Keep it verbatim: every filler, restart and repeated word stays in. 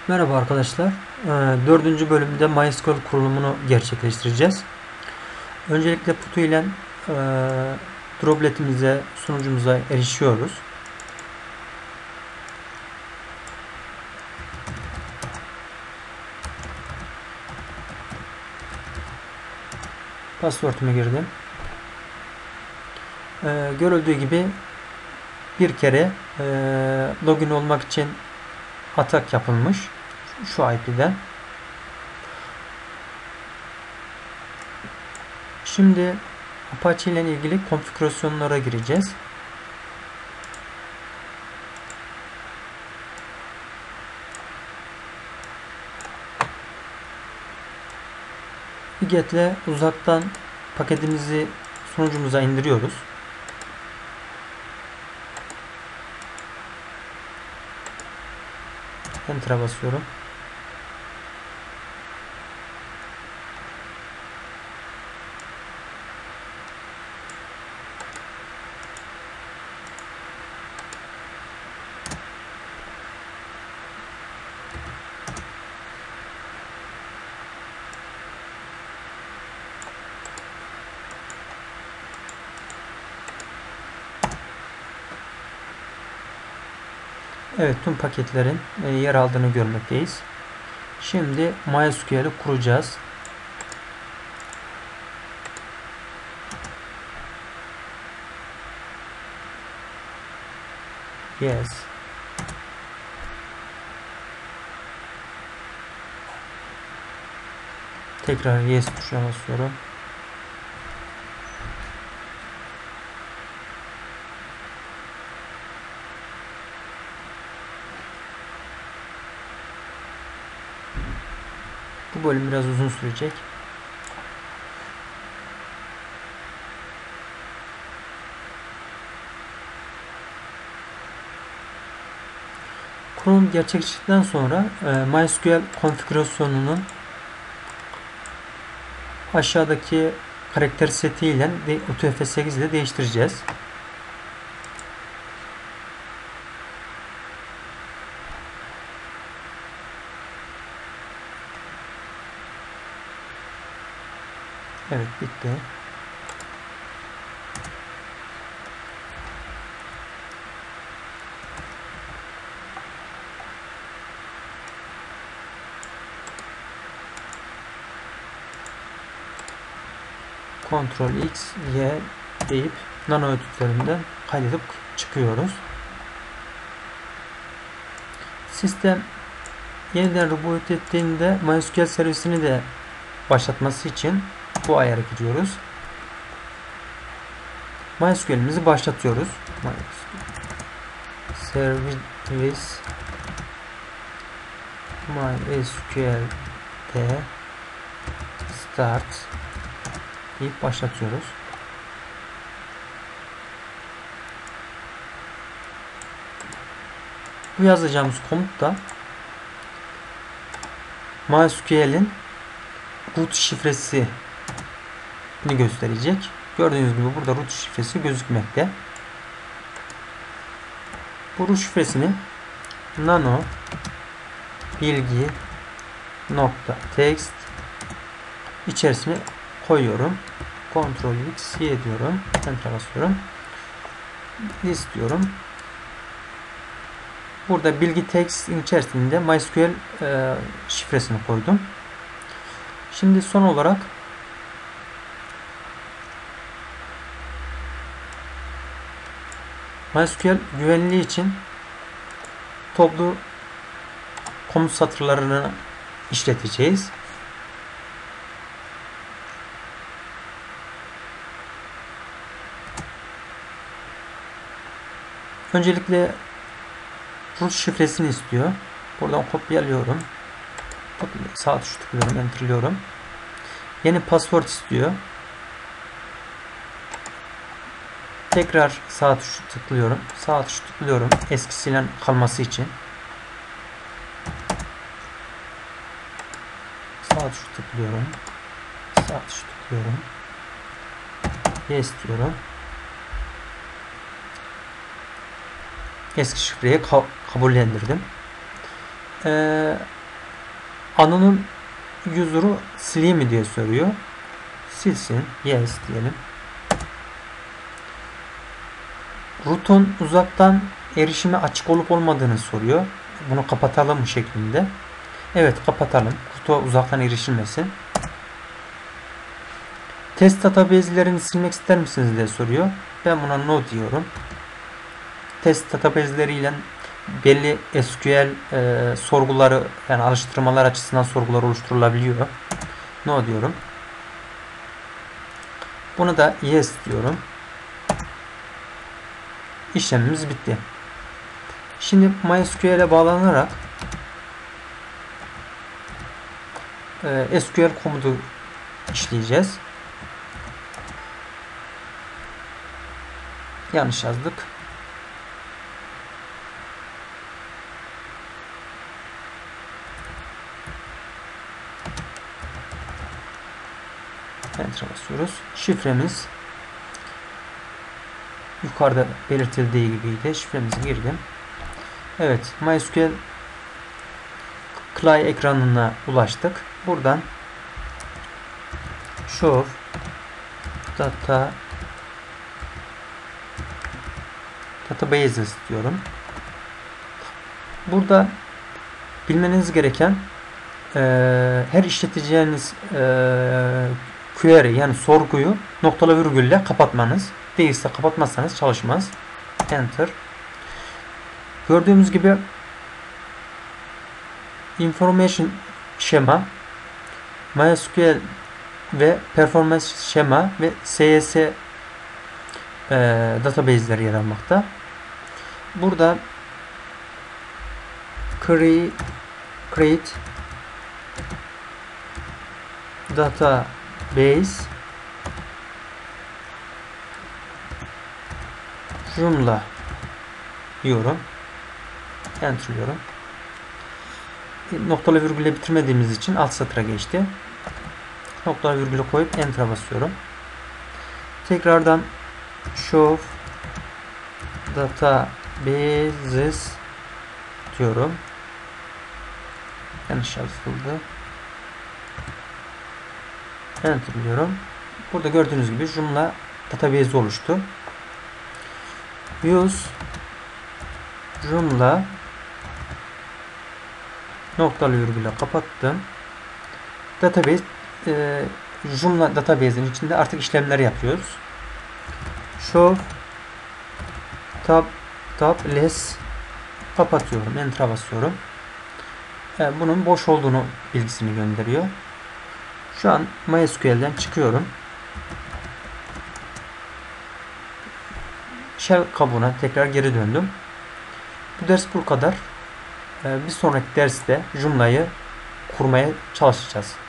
Merhaba arkadaşlar. Ee, Dördüncü bölümde MySQL kurulumunu gerçekleştireceğiz. Öncelikle Putu ile e, dropletimize, sunucumuza erişiyoruz. Password'umu girdim. Ee, görüldüğü gibi bir kere e, login olmak için atak yapılmış. Şu I P'den. Şimdi Apache ile ilgili konfigürasyonlara gireceğiz. Wget ile uzaktan paketimizi sunucumuza indiriyoruz. Enter'a basıyorum. Evet, tüm paketlerin yer aldığını görmekteyiz. Şimdi MySQL'i kuracağız. Yes. Tekrar yes tuşuna basıyorum. Bu bölüm biraz uzun sürecek. Kurulum gerçekleştikten sonra e, MySQL konfigürasyonunun aşağıdaki karakter seti ile U T F sekiz ile değiştireceğiz. Evet, bitti. Ctrl X, Y deyip nano etütlerinden kaydedip çıkıyoruz. Sistem yeniden reboot ettiğinde MySQL servisini de başlatması için bu ayarı giriyoruz. MySQL'imizi başlatıyoruz. Service MySQL'de start deyip başlatıyoruz. Bu yazacağımız komut da MySQL'in root şifresini gösterecek. Gördüğünüz gibi burada root şifresi gözükmekte. Bu root şifresini nano bilgi nokta text içerisine koyuyorum. Ctrl X, Y diyorum. Enter basıyorum. List diyorum. Burada bilgi text içerisinde MySQL e, şifresini koydum. Şimdi son olarak MySQL güvenliği için toplu komut satırlarını işleteceğiz. Öncelikle root şifresini istiyor. Buradan kopyalıyorum. Sağ tuş tıklıyorum, enterliyorum. Yeni password istiyor. Tekrar sağ tuş tıklıyorum. Sağ tuş tıklıyorum eskisiyle kalması için. Sağ tuş tıklıyorum. Sağ tuş tıklıyorum. Yes diyorum. Eski şifreyi ka kabullendirdim. Ee, anonim user'u sileyim mi diye soruyor. Silsin. Yes diyelim. Root'un uzaktan erişime açık olup olmadığını soruyor. Bunu kapatalım şeklinde. Evet, kapatalım. Root'a uzaktan erişilmesin. Test database'lerini silmek ister misiniz diye soruyor. Ben buna no diyorum. Test database'leriyle belli S Q L e, sorguları, yani alıştırmalar açısından sorgular oluşturulabiliyor. No diyorum. Buna da yes diyorum. İşlemimiz bitti. Şimdi MySQL'e bağlanarak e, S Q L komutu işleyeceğiz. Yanlış yazdık. Enter'a basıyoruz. Şifremiz yukarıda belirtildiği gibiydi. Şifremizi girdim. Evet, MySQL Client ekranına ulaştık. Buradan show data databases diyorum. Burada bilmeniz gereken e, her işleteceğiniz e, query, yani sorguyu noktalı virgülle kapatmanız. Değilse kapatmazsanız çalışmaz. Enter. Gördüğümüz gibi information şema, MySQL ve performance şema ve S S e, database'leri yer almakta. Burada create, create database Joomla diyorum. Enter diyorum. Noktalı virgülle bitirmediğimiz için alt satıra geçti. Noktalı virgülü koyup Enter'a basıyorum. Tekrardan show databases diyorum. Yanlış yazıldı. Enter diyorum. Burada gördüğünüz gibi Joomla database oluştu. Use Joomla noktalı virgüle kapattım. Database e, Joomla database'in içinde artık işlemler yapıyoruz. Show tab tab less kapatıyorum. Enter'a basıyorum. E, bunun boş olduğunu bilgisini gönderiyor. Şu an MySQL'den çıkıyorum. Shell kabuğuna tekrar geri döndüm. Bu ders bu kadar. Bir sonraki derste Joomla'yı kurmaya çalışacağız.